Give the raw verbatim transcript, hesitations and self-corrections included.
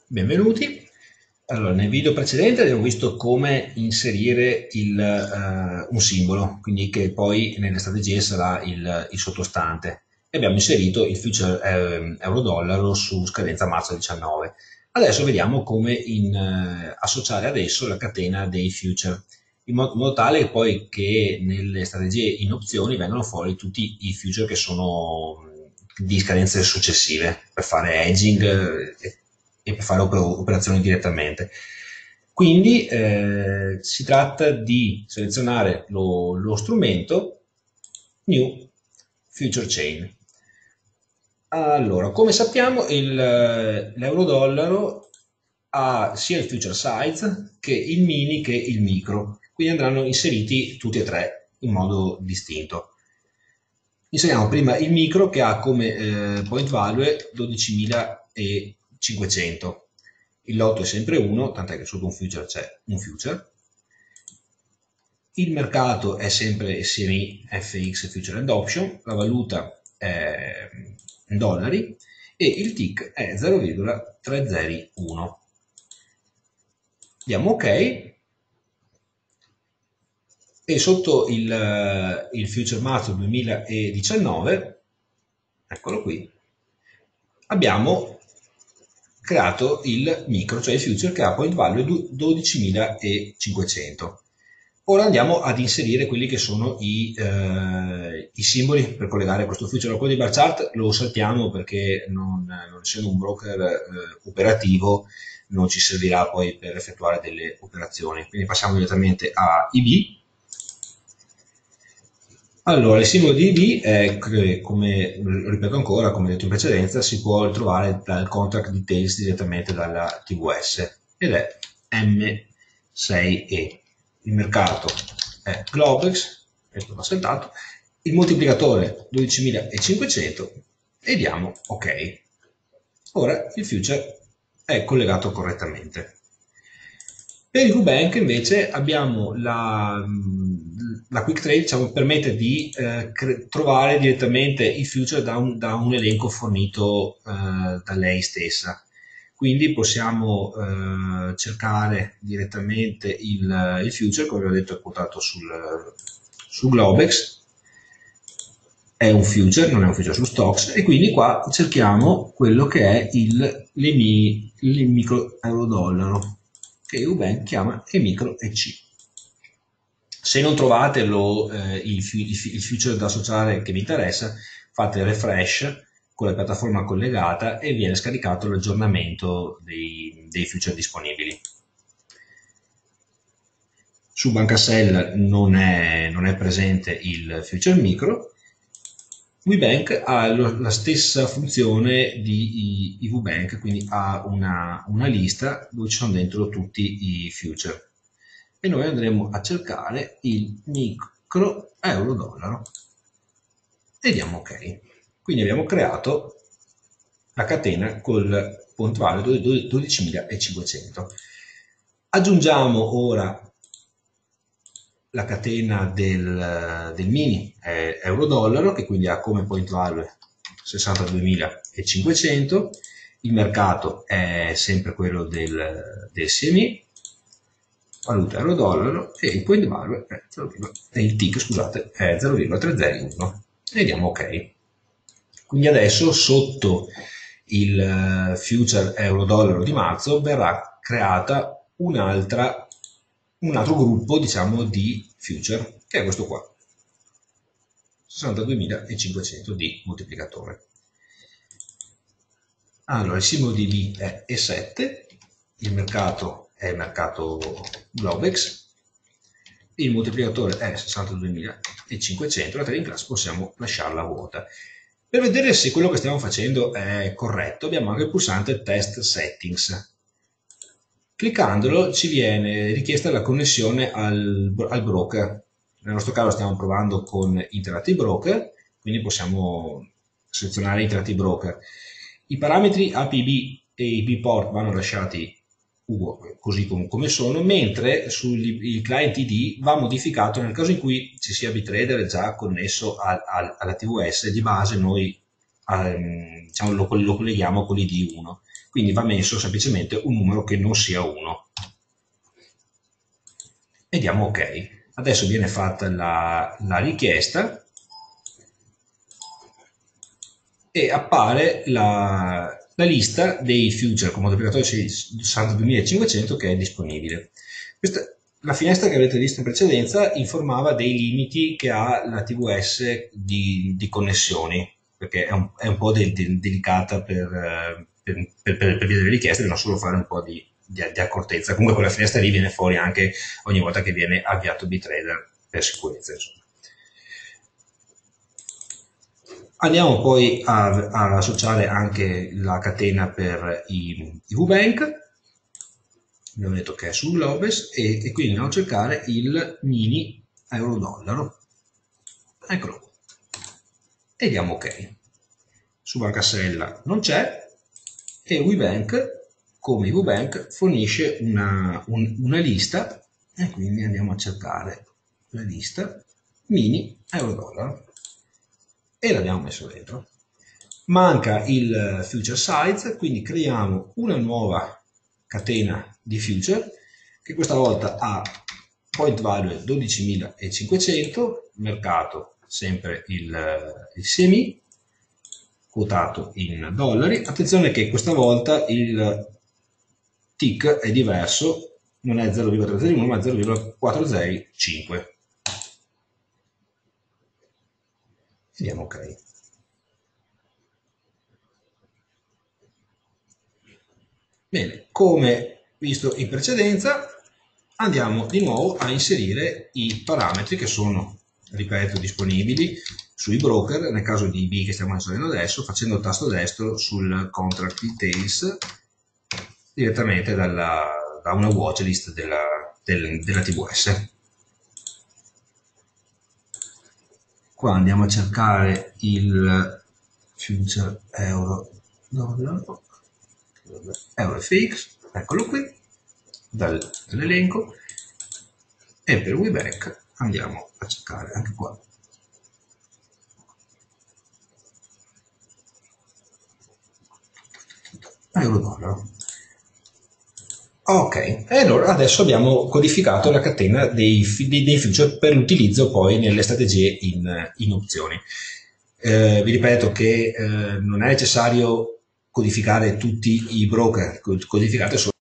Benvenuti. Allora, nel video precedente abbiamo visto come inserire il, eh, un simbolo, quindi che poi nelle strategie sarà il, il sottostante. E abbiamo inserito il future eh, euro-dollaro su scadenza marzo diciannove. Adesso vediamo come in, eh, associare adesso la catena dei future, in modo, in modo tale che poi che nelle strategie in opzioni vengano fuori tutti i future che sono di scadenze successive per fare hedging eh, e per fare operazioni direttamente. Quindi eh, si tratta di selezionare lo, lo strumento New Future Chain. Allora, come sappiamo, l'euro-dollaro ha sia il future size che il mini che il micro, quindi andranno inseriti tutti e tre in modo distinto. Inseriamo prima il micro che ha come eh, point value dodicimilacinquecento. Il lotto è sempre uno, tant'è che sotto un future c'è un future. Il mercato è sempre S M I, F X, Future and Option, la valuta è in dollari e il tick è zero virgola trecentouno. Diamo ok. E sotto il, il future marzo duemiladiciannove, eccolo qui, abbiamo creato il micro, cioè il future che ha point value dodicimilacinquecento. Ora andiamo ad inserire quelli che sono i, eh, i simboli per collegare questo future. Quello di bar chart lo saltiamo perché non, non essendo un broker eh, operativo non ci servirà poi per effettuare delle operazioni. Quindi passiamo direttamente a I B. Allora, il simbolo di I B è, come ripeto ancora, come detto in precedenza, si può trovare dal contract details direttamente dalla T V S ed è M sei E. Il mercato è Globex, questo va saltato, il moltiplicatore dodicimilacinquecento e diamo ok. Ora il future è collegato correttamente. Per il VBank invece abbiamo la, la Quick Trade, diciamo, permette di eh, trovare direttamente i future da un, da un elenco fornito eh, da lei stessa. Quindi possiamo eh, cercare direttamente il, il future, come vi ho detto è quotato sul, su Globex, è un future, non è un future su Stocks, e quindi qua cerchiamo quello che è il, il, il micro euro dollaro, che UBank chiama e micro E C. Se non trovate lo, eh, il, il, il future da associare che vi interessa, fate refresh con la piattaforma collegata e viene scaricato l'aggiornamento dei, dei future disponibili. Su Bancasell non è, non è presente il future micro. WeBank ha lo, la stessa funzione di I V Bank, quindi ha una, una lista dove ci sono dentro tutti i future. E noi andremo a cercare il micro euro dollaro e diamo ok. Quindi abbiamo creato la catena col point value dodicimilacinquecento. Aggiungiamo ora la catena del, del mini eh, euro-dollaro, che quindi ha come point value sessantaduemilacinquecento, il mercato è sempre quello del, del S M I, valuta euro-dollaro, e il point value è zero, e il tick, scusate, è zero virgola trecentouno e diamo ok. Quindi adesso sotto il future euro-dollaro di marzo verrà creata un'altra un altro gruppo, diciamo, di future, che è questo qua, sessantaduemilacinquecento di moltiplicatore. Allora, il simbolo di B è E sette, il mercato è il mercato Globex, il moltiplicatore è sessantaduemilacinquecento, la trading class possiamo lasciarla vuota. Per vedere se quello che stiamo facendo è corretto abbiamo anche il pulsante Test Settings. Cliccandolo ci viene richiesta la connessione al, al broker. Nel nostro caso stiamo provando con Interactive Broker, quindi possiamo selezionare Interactive Broker. I parametri A P B e I P port vanno lasciati così come sono, mentre sul client I D va modificato nel caso in cui ci sia BitTrader già connesso al, al, alla T V S. Di base noi ehm, diciamo, lo, lo colleghiamo con l'I D uno, quindi va messo semplicemente un numero che non sia uno e diamo ok. Adesso viene fatta la, la richiesta e appare la, la lista dei future con moltiplicatore sessantaduemilacinquecento che è disponibile. Questa, la finestra che avete visto in precedenza informava dei limiti che ha la T V S di, di connessioni, perché è un, è un po' del, del, delicata per, per, per, per, per via delle richieste, bisogna solo fare un po' di, di, di accortezza. Comunque quella finestra lì viene fuori anche ogni volta che viene avviato Bitrader per sicurezza, insomma. Andiamo poi ad associare anche la catena per i, i VBank, abbiamo detto che è sul Globes, e, e quindi andiamo a cercare il mini euro-dollaro, eccolo qua, e diamo ok. Su Bancasella non c'è, e WeBank, come WeBank, fornisce una, un, una lista, e quindi andiamo a cercare la lista mini euro-dollaro. E l'abbiamo messo dentro. Manca il future size, quindi creiamo una nuova catena di future che questa volta ha point value dodicimilacinquecento, mercato sempre il, il S M I, quotato in dollari. Attenzione che questa volta il tick è diverso, non è zero virgola trecentouno ma zero virgola quattrocentocinque. Vediamo ok. Bene, come visto in precedenza, andiamo di nuovo a inserire i parametri che sono, ripeto, disponibili sui broker, nel caso di I B che stiamo inserendo adesso, facendo il tasto destro sul contract details direttamente dalla, da una watchlist della, del, della T V S. Qua andiamo a cercare il future euro dollaro, euro F X, eccolo qui, dal, dall'elenco, e per WeBank andiamo a cercare anche qua. Euro dollaro. Ok, e allora adesso abbiamo codificato la catena dei, dei, dei future per l'utilizzo poi nelle strategie in, in opzioni. Eh, vi ripeto che eh, non è necessario codificare tutti i broker, codificate solo